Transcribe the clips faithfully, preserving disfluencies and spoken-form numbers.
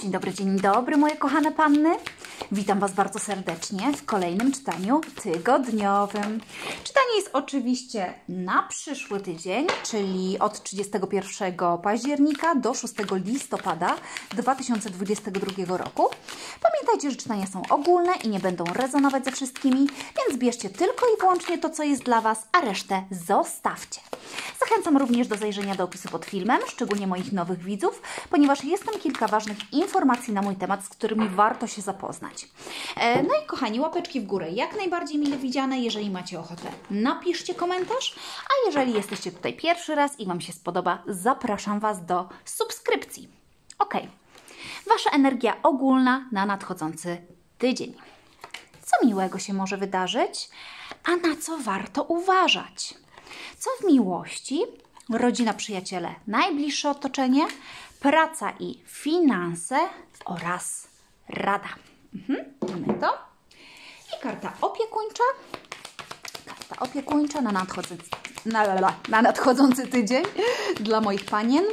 dzień dobry, dzień dobry moje kochane panny. Witam Was bardzo serdecznie w kolejnym czytaniu tygodniowym. Czytanie jest oczywiście na przyszły tydzień, czyli od trzydziestego pierwszego października do szóstego listopada dwa tysiące dwudziestego drugiego roku. Pamiętajcie, że czytania są ogólne i nie będą rezonować ze wszystkimi, więc bierzcie tylko i wyłącznie to, co jest dla Was, a resztę zostawcie. Zachęcam również do zajrzenia do opisu pod filmem, szczególnie moich nowych widzów, ponieważ jest tam kilka ważnych informacji na mój temat, z którymi warto się zapoznać. No i kochani, łapeczki w górę jak najbardziej mile widziane, jeżeli macie ochotę, napiszcie komentarz, a jeżeli jesteście tutaj pierwszy raz i Wam się spodoba, zapraszam Was do subskrypcji. Ok, Wasza energia ogólna na nadchodzący tydzień. Co miłego się może wydarzyć, a na co warto uważać? Co w miłości, rodzina, przyjaciele, najbliższe otoczenie, praca i finanse oraz rada. Mhm, mamy to. I karta opiekuńcza. Karta opiekuńcza na nadchodzący, na, na nadchodzący tydzień dla moich panien.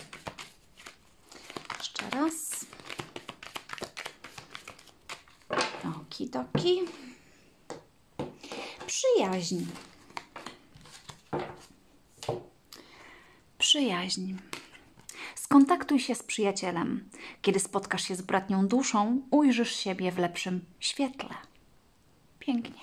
Jeszcze raz. Okidoki. Przyjaźń. Przyjaźń. Skontaktuj się z przyjacielem. Kiedy spotkasz się z bratnią duszą, ujrzysz siebie w lepszym świetle. Pięknie.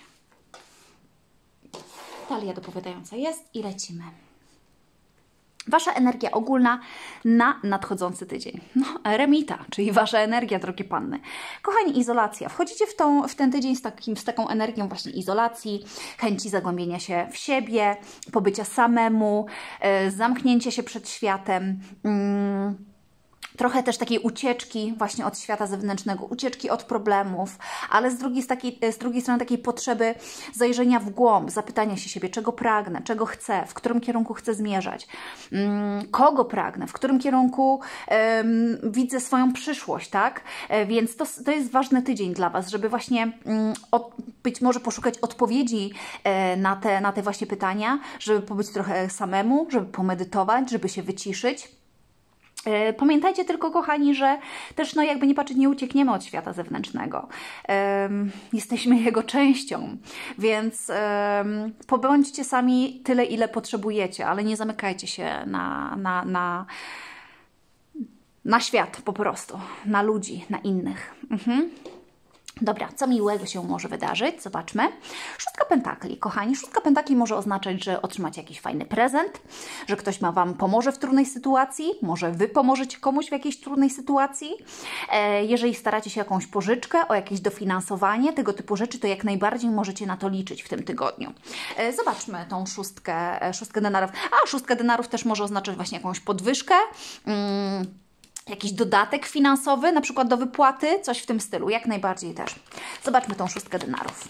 Talia dopowiadająca jest i lecimy. Wasza energia ogólna na nadchodzący tydzień. No, eremita, czyli Wasza energia, drogie panny. Kochani, izolacja. Wchodzicie w, tą, w ten tydzień z, takim, z taką energią właśnie izolacji, chęci zagłębienia się w siebie, pobycia samemu, yy, zamknięcia się przed światem, yy. Trochę też takiej ucieczki właśnie od świata zewnętrznego, ucieczki od problemów, ale z drugiej, z, takiej, z drugiej strony takiej potrzeby zajrzenia w głąb, zapytania się siebie, czego pragnę, czego chcę, w którym kierunku chcę zmierzać, um, kogo pragnę, w którym kierunku um, widzę swoją przyszłość, tak? E, więc to, to jest ważny tydzień dla Was, żeby właśnie um, od, być może poszukać odpowiedzi e, na, te, na te właśnie pytania, żeby pobyć trochę samemu, żeby pomedytować, żeby się wyciszyć. Pamiętajcie tylko, kochani, że też, no jakby nie patrzeć, nie uciekniemy od świata zewnętrznego. Um, jesteśmy jego częścią, więc um, pobądźcie sami tyle, ile potrzebujecie, ale nie zamykajcie się na, na, na, na świat po prostu, na ludzi, na innych. Mhm. Dobra, co miłego się może wydarzyć? Zobaczmy. Szóstka pentakli. Kochani, szóstka pentakli może oznaczać, że otrzymacie jakiś fajny prezent, że ktoś ma Wam pomoże w trudnej sytuacji, może Wy pomożecie komuś w jakiejś trudnej sytuacji. E, jeżeli staracie się o jakąś pożyczkę, o jakieś dofinansowanie, tego typu rzeczy, to jak najbardziej możecie na to liczyć w tym tygodniu. E, zobaczmy tą szóstkę, e, szóstkę denarów. A, szóstka denarów też może oznaczać właśnie jakąś podwyżkę, mm, jakiś dodatek finansowy, na przykład do wypłaty, coś w tym stylu, jak najbardziej też. Zobaczmy tą szóstkę denarów.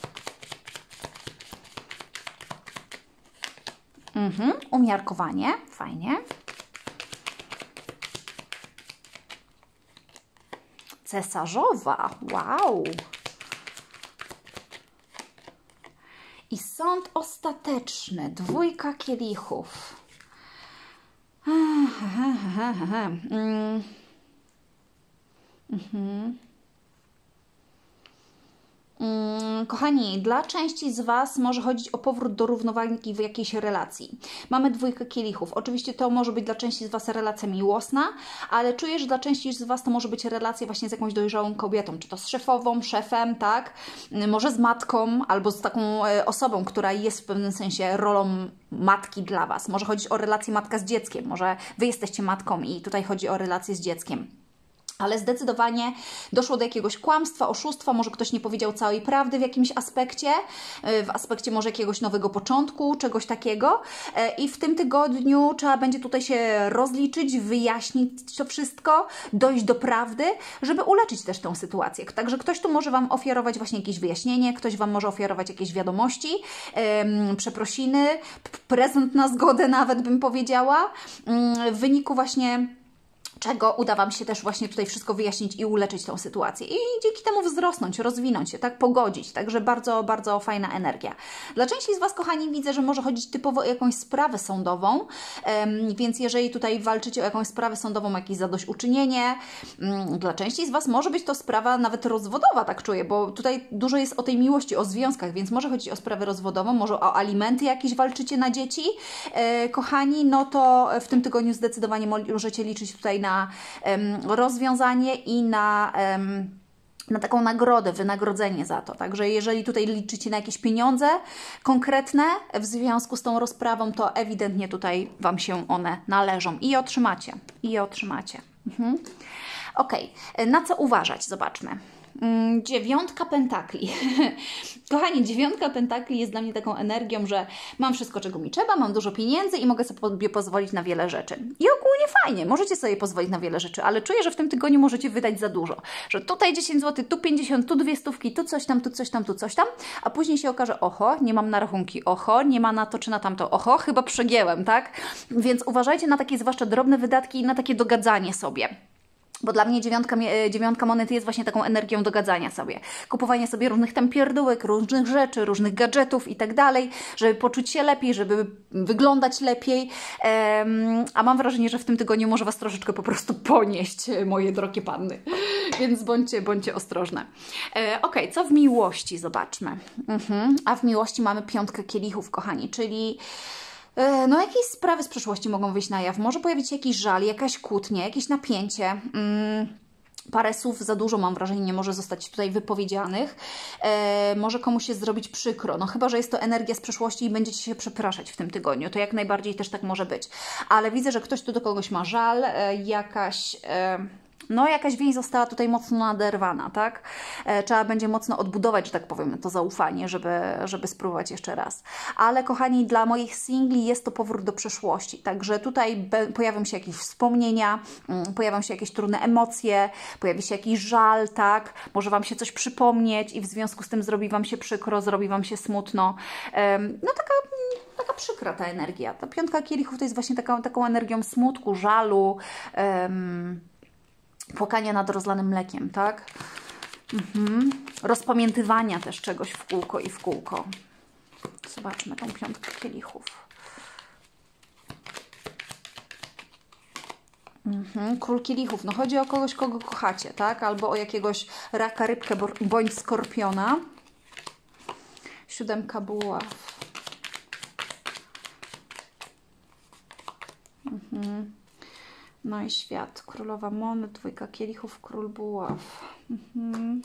Mhm, umiarkowanie, fajnie. Cesarzowa, wow. I sąd ostateczny, dwójka kielichów. Aha, aha, aha. Mm. Mhm. Mm, kochani, dla części z Was może chodzić o powrót do równowagi w jakiejś relacji. Mamy dwójkę kielichów. Oczywiście to może być dla części z Was relacja miłosna, ale czuję, że dla części z Was to może być relacja właśnie z jakąś dojrzałą kobietą, czy to z szefową, szefem, tak? Może z matką, albo z taką osobą, która jest w pewnym sensie rolą matki dla Was. Może chodzić o relację matka z dzieckiem, może Wy jesteście matką i tutaj chodzi o relację z dzieckiem. Ale zdecydowanie doszło do jakiegoś kłamstwa, oszustwa, może ktoś nie powiedział całej prawdy w jakimś aspekcie, w aspekcie może jakiegoś nowego początku, czegoś takiego. I w tym tygodniu trzeba będzie tutaj się rozliczyć, wyjaśnić to wszystko, dojść do prawdy, żeby uleczyć też tę sytuację. Także ktoś tu może Wam ofiarować właśnie jakieś wyjaśnienie, ktoś Wam może ofiarować jakieś wiadomości, um, przeprosiny, prezent na zgodę nawet bym powiedziała, um, w wyniku właśnie czego uda Wam się też właśnie tutaj wszystko wyjaśnić i uleczyć tą sytuację. I dzięki temu wzrosnąć, rozwinąć się, tak, pogodzić. Także bardzo, bardzo fajna energia. Dla części z Was, kochani, widzę, że może chodzić typowo o jakąś sprawę sądową, um, więc jeżeli tutaj walczycie o jakąś sprawę sądową, jakieś zadośćuczynienie, um, dla części z Was może być to sprawa nawet rozwodowa, tak czuję, bo tutaj dużo jest o tej miłości, o związkach, więc może chodzić o sprawę rozwodową, może o alimenty jakieś walczycie na dzieci, e, kochani, no to w tym tygodniu zdecydowanie możecie liczyć tutaj na um, rozwiązanie i na... Um, na taką nagrodę, wynagrodzenie za to. Także jeżeli tutaj liczycie na jakieś pieniądze konkretne w związku z tą rozprawą, to ewidentnie tutaj Wam się one należą i je otrzymacie. I je otrzymacie. Mhm. Ok, na co uważać? Zobaczmy. Dziewiątka pentakli. Kochani, dziewiątka pentakli jest dla mnie taką energią, że mam wszystko, czego mi trzeba, mam dużo pieniędzy i mogę sobie pozwolić na wiele rzeczy. I ogólnie fajnie, możecie sobie pozwolić na wiele rzeczy, ale czuję, że w tym tygodniu możecie wydać za dużo. Że tutaj dziesięć złotych, tu pięćdziesiąt, tu dwie stówki, tu coś tam, tu coś tam, tu coś tam, a później się okaże, oho, nie mam na rachunki, oho, nie ma na to czy na tamto, oho, chyba przegięłem, tak? Więc uważajcie na takie zwłaszcza drobne wydatki i na takie dogadzanie sobie. Bo dla mnie dziewiątka, dziewiątka monety jest właśnie taką energią dogadzania sobie. Kupowania sobie różnych tam pierdółek, różnych rzeczy, różnych gadżetów i tak dalej, żeby poczuć się lepiej, żeby wyglądać lepiej. Um, a mam wrażenie, że w tym tygodniu może Was troszeczkę po prostu ponieść, moje drogie panny. Więc bądźcie, bądźcie ostrożne. E, ok, co w miłości? Zobaczmy. Mhm. A w miłości mamy piątkę kielichów, kochani, czyli... No jakieś sprawy z przeszłości mogą wyjść na jaw. Może pojawić się jakiś żal, jakaś kłótnia, jakieś napięcie. Mm, parę słów za dużo, mam wrażenie, nie może zostać tutaj wypowiedzianych. E, może komuś się zrobić przykro. No chyba, że jest to energia z przeszłości i będziecie się przepraszać w tym tygodniu. To jak najbardziej też tak może być. Ale widzę, że ktoś tu do kogoś ma żal, e, jakaś... E, No, jakaś więź została tutaj mocno naderwana, tak? E, trzeba będzie mocno odbudować, że tak powiem, to zaufanie, żeby, żeby spróbować jeszcze raz. Ale, kochani, dla moich singli jest to powrót do przeszłości. Także tutaj pojawią się jakieś wspomnienia, mm, pojawią się jakieś trudne emocje, pojawi się jakiś żal, tak? Może Wam się coś przypomnieć i w związku z tym zrobi Wam się przykro, zrobi Wam się smutno. E, no, taka... taka przykra ta energia. Ta piątka kielichów to jest właśnie taką, taką energią smutku, żalu, um, płakania nad rozlanym mlekiem, tak? Mhm. Rozpamiętywania też czegoś w kółko i w kółko. Zobaczmy tą piątkę kielichów. Mhm. Król kielichów. No chodzi o kogoś, kogo kochacie, tak? Albo o jakiegoś raka, rybkę bądź skorpiona. Siódemka buław. Mhm. No i świat. Królowa monet, dwójka kielichów, król buław. Mhm.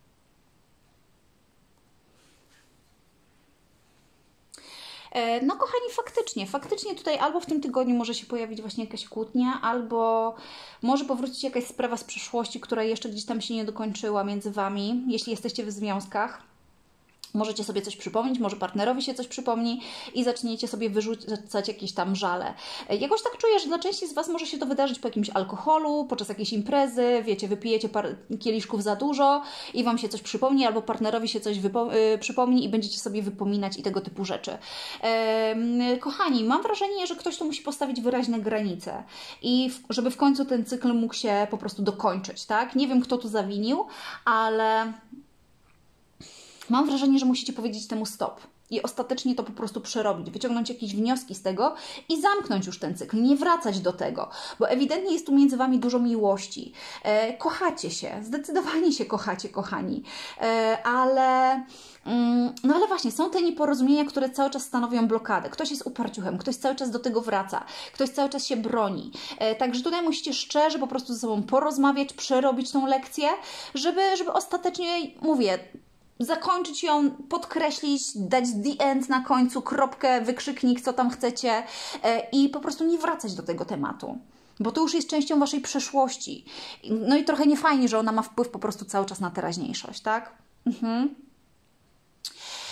No kochani, faktycznie, faktycznie tutaj albo w tym tygodniu może się pojawić właśnie jakaś kłótnia, albo może powrócić jakaś sprawa z przeszłości, która jeszcze gdzieś tam się nie dokończyła między Wami, jeśli jesteście w związkach. Możecie sobie coś przypomnieć, może partnerowi się coś przypomni i zaczniecie sobie wyrzucać jakieś tam żale. Jakoś tak czuję, że dla części z Was może się to wydarzyć po jakimś alkoholu, podczas jakiejś imprezy, wiecie, wypijecie parę kieliszków za dużo i Wam się coś przypomni, albo partnerowi się coś yy, przypomni i będziecie sobie wypominać i tego typu rzeczy. Yy, kochani, mam wrażenie, że ktoś tu musi postawić wyraźne granice i w, żeby w końcu ten cykl mógł się po prostu dokończyć, tak? Nie wiem, kto tu zawinił, ale... mam wrażenie, że musicie powiedzieć temu stop i ostatecznie to po prostu przerobić, wyciągnąć jakieś wnioski z tego i zamknąć już ten cykl, nie wracać do tego, bo ewidentnie jest tu między Wami dużo miłości. E, kochacie się, zdecydowanie się kochacie, kochani, e, ale... Mm, no ale właśnie, są te nieporozumienia, które cały czas stanowią blokadę. Ktoś jest uparciuchem, ktoś cały czas do tego wraca, ktoś cały czas się broni. E, także tutaj musicie szczerze po prostu ze sobą porozmawiać, przerobić tą lekcję, żeby, żeby ostatecznie, mówię, zakończyć ją, podkreślić, dać the end na końcu, kropkę, wykrzyknik, co tam chcecie i po prostu nie wracać do tego tematu, bo to już jest częścią Waszej przeszłości. No i trochę niefajnie, że ona ma wpływ po prostu cały czas na teraźniejszość, tak? Mhm.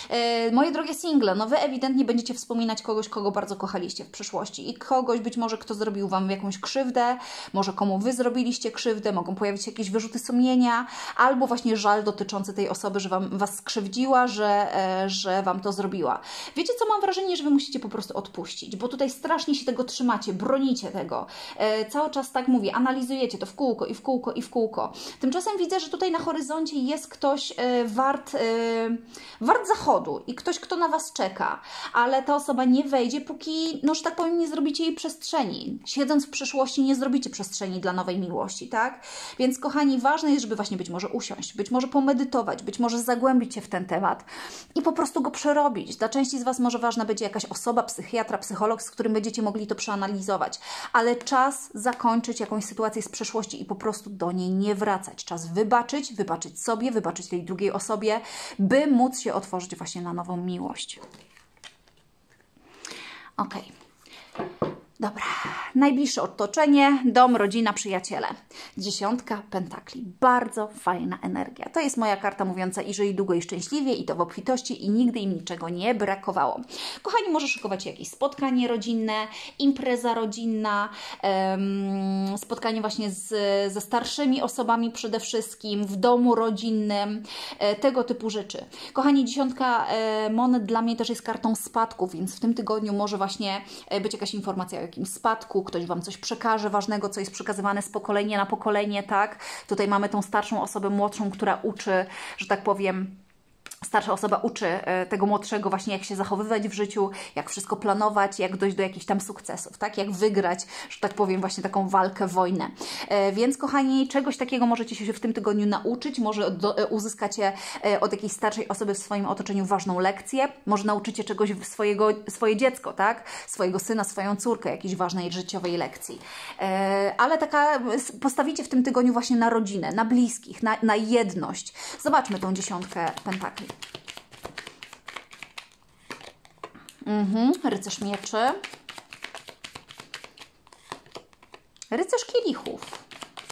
E, moje drogie single, no Wy ewidentnie będziecie wspominać kogoś, kogo bardzo kochaliście w przeszłości i kogoś być może, kto zrobił Wam jakąś krzywdę, może komu Wy zrobiliście krzywdę, mogą pojawić się jakieś wyrzuty sumienia, albo właśnie żal dotyczący tej osoby, że wam, Was skrzywdziła, że, e, że Wam to zrobiła. Wiecie co, mam wrażenie, że Wy musicie po prostu odpuścić, bo tutaj strasznie się tego trzymacie, bronicie tego. E, cały czas tak mówię, analizujecie to w kółko i w kółko i w kółko. Tymczasem widzę, że tutaj na horyzoncie jest ktoś e, wart, e, wart zachodu i ktoś, kto na Was czeka, ale ta osoba nie wejdzie, póki, no że tak powiem, nie zrobicie jej przestrzeni. Siedząc w przyszłości nie zrobicie przestrzeni dla nowej miłości, tak? Więc kochani, ważne jest, żeby właśnie być może usiąść, być może pomedytować, być może zagłębić się w ten temat i po prostu go przerobić. Dla części z Was może ważna będzie jakaś osoba, psychiatra, psycholog, z którym będziecie mogli to przeanalizować, ale czas zakończyć jakąś sytuację z przeszłości i po prostu do niej nie wracać. Czas wybaczyć, wybaczyć sobie, wybaczyć tej drugiej osobie, by móc się otworzyć właśnie na nową miłość. Okej. Dobra, najbliższe otoczenie, dom, rodzina, przyjaciele. Dziesiątka pentakli, bardzo fajna energia. To jest moja karta mówiąca i żyj długo i szczęśliwie i to w obfitości i nigdy im niczego nie brakowało. Kochani, może szykować się jakieś spotkanie rodzinne, impreza rodzinna, um, spotkanie właśnie z, ze starszymi osobami przede wszystkim, w domu rodzinnym, e, tego typu rzeczy. Kochani, dziesiątka e, monet dla mnie też jest kartą spadków, więc w tym tygodniu może właśnie e, być jakaś informacja o jakimś spadku, ktoś Wam coś przekaże ważnego, co jest przekazywane z pokolenia na pokolenie, tak? Tutaj mamy tą starszą osobę młodszą, która uczy, że tak powiem, starsza osoba uczy tego młodszego właśnie, jak się zachowywać w życiu, jak wszystko planować, jak dojść do jakichś tam sukcesów, tak? Jak wygrać, że tak powiem, właśnie taką walkę, wojnę. Więc kochani, czegoś takiego możecie się w tym tygodniu nauczyć, może do, uzyskacie od jakiejś starszej osoby w swoim otoczeniu ważną lekcję, może nauczycie czegoś swojego, swoje dziecko, tak? Swojego syna, swoją córkę, jakiejś ważnej życiowej lekcji. Ale taka, postawicie w tym tygodniu właśnie na rodzinę, na bliskich, na, na jedność. Zobaczmy tą dziesiątkę pentakli. Mhm, rycerz mieczy. Rycerz kielichów.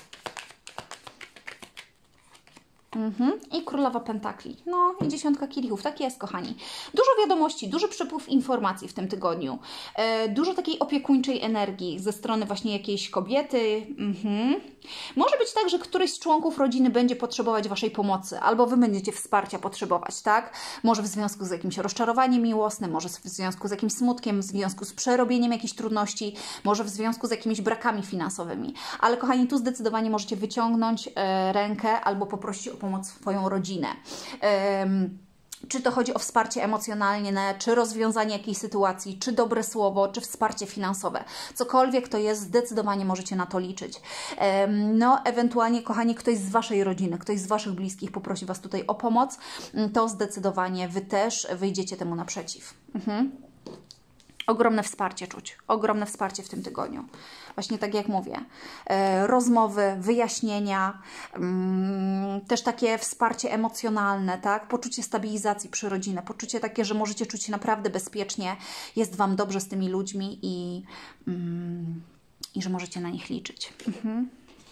Mhm. I królowa pentakli. No i dziesiątka kielichów. Tak jest, kochani. Dużo wiadomości, duży przepływ informacji w tym tygodniu. E, dużo takiej opiekuńczej energii ze strony właśnie jakiejś kobiety. Mhm. Może być tak, że któryś z członków rodziny będzie potrzebować Waszej pomocy, albo Wy będziecie wsparcia potrzebować, tak? Może w związku z jakimś rozczarowaniem miłosnym, może w związku z jakimś smutkiem, w związku z przerobieniem jakichś trudności, może w związku z jakimiś brakami finansowymi. Ale kochani, tu zdecydowanie możecie wyciągnąć e, rękę albo poprosić o pomoc swoją rodzinę. Um, Czy to chodzi o wsparcie emocjonalne, czy rozwiązanie jakiejś sytuacji, czy dobre słowo, czy wsparcie finansowe. Cokolwiek to jest, zdecydowanie możecie na to liczyć. No, ewentualnie, kochani, ktoś z Waszej rodziny, ktoś z Waszych bliskich poprosi Was tutaj o pomoc, to zdecydowanie Wy też wyjdziecie temu naprzeciw. Mhm. Ogromne wsparcie czuć, ogromne wsparcie w tym tygodniu. Właśnie tak jak mówię, e, rozmowy, wyjaśnienia, mm, też takie wsparcie emocjonalne, tak? Poczucie stabilizacji przy rodzinie, poczucie takie, że możecie czuć się naprawdę bezpiecznie, jest Wam dobrze z tymi ludźmi i, mm, i że możecie na nich liczyć. Mhm.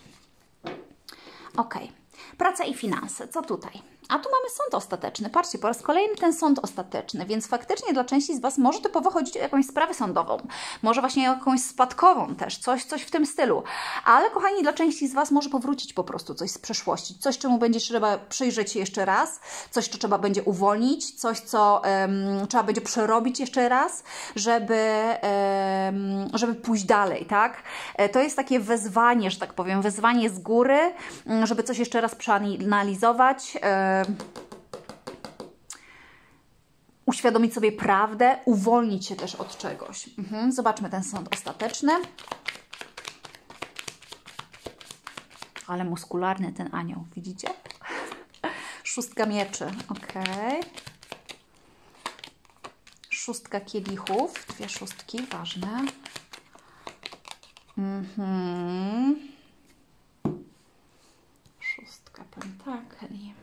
Ok. Praca i finanse. Co tutaj? A tu mamy sąd ostateczny. Patrzcie, po raz kolejny ten sąd ostateczny, więc faktycznie dla części z Was może typowo chodzić o jakąś sprawę sądową, może właśnie o jakąś spadkową też, coś, coś w tym stylu. Ale kochani, dla części z Was może powrócić po prostu coś z przeszłości, coś, czemu będzie trzeba przyjrzeć się jeszcze raz, coś, co trzeba będzie uwolnić, coś, co um, trzeba będzie przerobić jeszcze raz, żeby, um, żeby pójść dalej, tak? To jest takie wezwanie, że tak powiem, wezwanie z góry, żeby coś jeszcze raz przeanalizować, uświadomić sobie prawdę, uwolnić się też od czegoś. Mhm. Zobaczmy ten sąd ostateczny. Ale muskularny ten anioł, widzicie? Szóstka mieczy, ok. Szóstka kielichów, dwie szóstki, ważne. Mhm. Szóstka pentakli.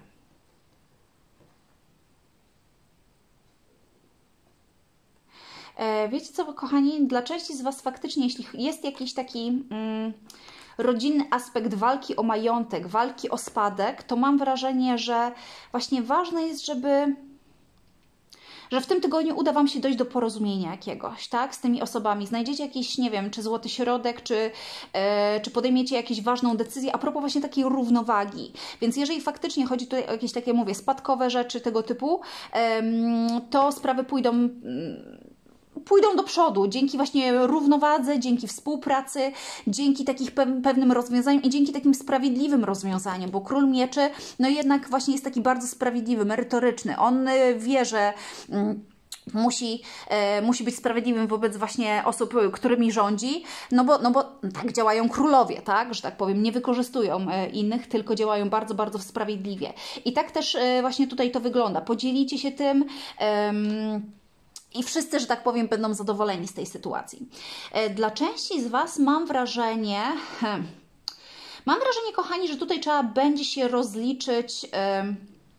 Wiecie co, kochani, dla części z Was faktycznie, jeśli jest jakiś taki mm, rodzinny aspekt walki o majątek, walki o spadek, to mam wrażenie, że właśnie ważne jest, żeby że w tym tygodniu uda Wam się dojść do porozumienia jakiegoś, tak, z tymi osobami. Znajdziecie jakiś, nie wiem, czy złoty środek, czy, e, czy podejmiecie jakąś ważną decyzję a propos właśnie takiej równowagi. Więc jeżeli faktycznie chodzi tutaj o jakieś takie, mówię, spadkowe rzeczy tego typu, e, to sprawy pójdą... pójdą do przodu dzięki właśnie równowadze, dzięki współpracy, dzięki takich pewnym rozwiązaniom i dzięki takim sprawiedliwym rozwiązaniom, bo Król Mieczy no jednak właśnie jest taki bardzo sprawiedliwy, merytoryczny. On wie, że musi, e, musi być sprawiedliwym wobec właśnie osób, którymi rządzi, no bo, no bo tak działają królowie, tak, że tak powiem, nie wykorzystują e, innych, tylko działają bardzo, bardzo sprawiedliwie. I tak też e, właśnie tutaj to wygląda. Podzielicie się tym, em, i wszyscy, że tak powiem, będą zadowoleni z tej sytuacji. Dla części z Was mam wrażenie, hmm, mam wrażenie, kochani, że tutaj trzeba będzie się rozliczyć yy,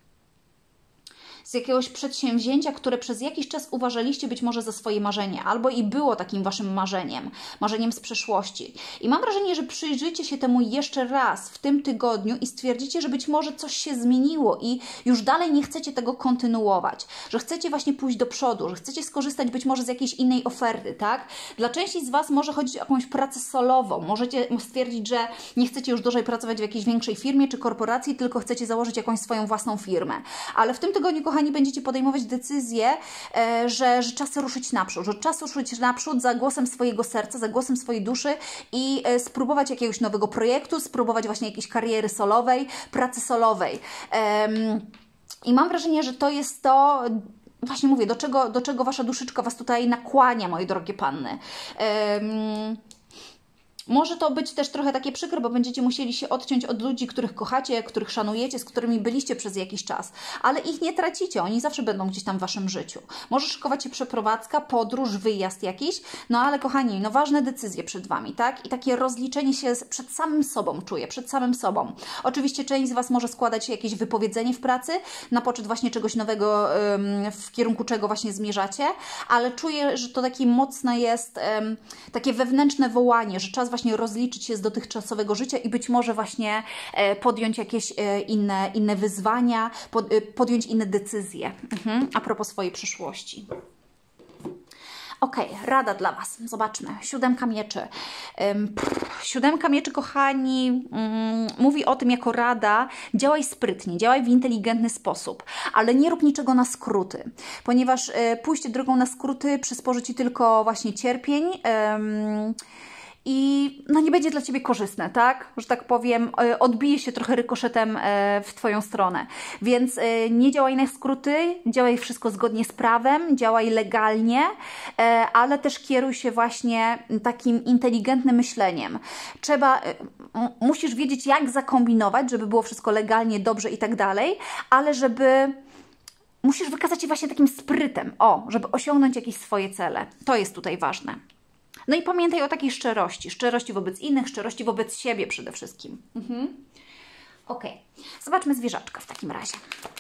z jakiegoś przedsięwzięcia, które przez jakiś czas uważaliście być może za swoje marzenie, albo i było takim Waszym marzeniem, marzeniem z przeszłości. I mam wrażenie, że przyjrzycie się temu jeszcze raz w tym tygodniu i stwierdzicie, że być może coś się zmieniło i już dalej nie chcecie tego kontynuować, że chcecie właśnie pójść do przodu, że chcecie skorzystać być może z jakiejś innej oferty, tak? Dla części z Was może chodzić o jakąś pracę solową, możecie stwierdzić, że nie chcecie już dłużej pracować w jakiejś większej firmie czy korporacji, tylko chcecie założyć jakąś swoją własną firmę. Ale w tym tygodniu, kochani, będziecie podejmować decyzję, e, że, że czas ruszyć naprzód, że czas ruszyć naprzód za głosem swojego serca, za głosem swojej duszy i e, spróbować jakiegoś nowego projektu, spróbować właśnie jakiejś kariery solowej, pracy solowej. E, I mam wrażenie, że to jest to, właśnie mówię, do czego, do czego Wasza duszyczka Was tutaj nakłania, moje drogie panny. E, Może to być też trochę takie przykre, bo będziecie musieli się odciąć od ludzi, których kochacie, których szanujecie, z którymi byliście przez jakiś czas, ale ich nie tracicie, oni zawsze będą gdzieś tam w Waszym życiu. Może szykować się przeprowadzka, podróż, wyjazd jakiś, no ale kochani, no ważne decyzje przed Wami, tak? I takie rozliczenie się przed samym sobą czuję, przed samym sobą. Oczywiście część z Was może składać jakieś wypowiedzenie w pracy na poczet właśnie czegoś nowego, w kierunku czego właśnie zmierzacie, ale czuję, że to takie mocne jest, takie wewnętrzne wołanie, że czas właśnie rozliczyć się z dotychczasowego życia i być może właśnie podjąć jakieś inne, inne wyzwania, podjąć inne decyzje mhm. a propos swojej przyszłości. Ok, rada dla Was. Zobaczmy. Siódemka mieczy. Pff, siódemka mieczy, kochani, um, mówi o tym jako rada: działaj sprytnie, działaj w inteligentny sposób, ale nie rób niczego na skróty, ponieważ e, pójście drogą na skróty przysporzy Ci tylko właśnie cierpień, um, i no nie będzie dla Ciebie korzystne, tak? Że tak powiem, odbije się trochę rykoszetem w Twoją stronę. Więc nie działaj na skróty, działaj wszystko zgodnie z prawem, działaj legalnie, ale też kieruj się właśnie takim inteligentnym myśleniem. Trzeba, musisz wiedzieć, jak zakombinować, żeby było wszystko legalnie, dobrze i tak dalej, ale żeby... musisz wykazać się właśnie takim sprytem, o, żeby osiągnąć jakieś swoje cele. To jest tutaj ważne. No i pamiętaj o takiej szczerości. Szczerości wobec innych, szczerości wobec siebie przede wszystkim. Mhm. Ok. Zobaczmy zwierzaczka w takim razie.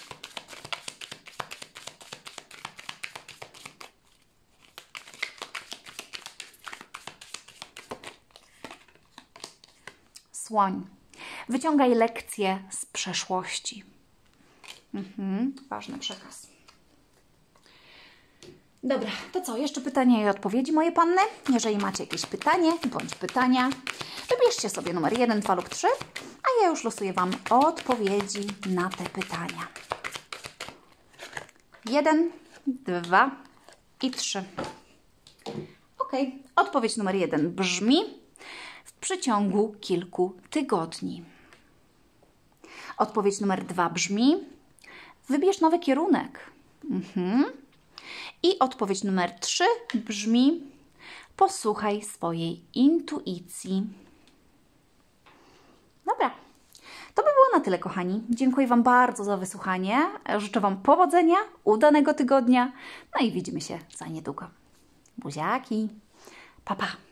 Słoń. Wyciągaj lekcje z przeszłości. Mhm. Ważny przekaz. Dobra, to co? Jeszcze pytania i odpowiedzi, moje panny? Jeżeli macie jakieś pytanie bądź pytania, wybierzcie sobie numer jeden, dwa lub trzy, a ja już losuję Wam odpowiedzi na te pytania. jeden, dwa i trzy. Ok, odpowiedź numer jeden brzmi: w przeciągu kilku tygodni. Odpowiedź numer dwa brzmi: wybierz nowy kierunek. Mhm. I odpowiedź numer trzy brzmi: posłuchaj swojej intuicji. Dobra, to by było na tyle, kochani. Dziękuję Wam bardzo za wysłuchanie. Życzę Wam powodzenia, udanego tygodnia. No i widzimy się za niedługo. Buziaki. Pa, pa.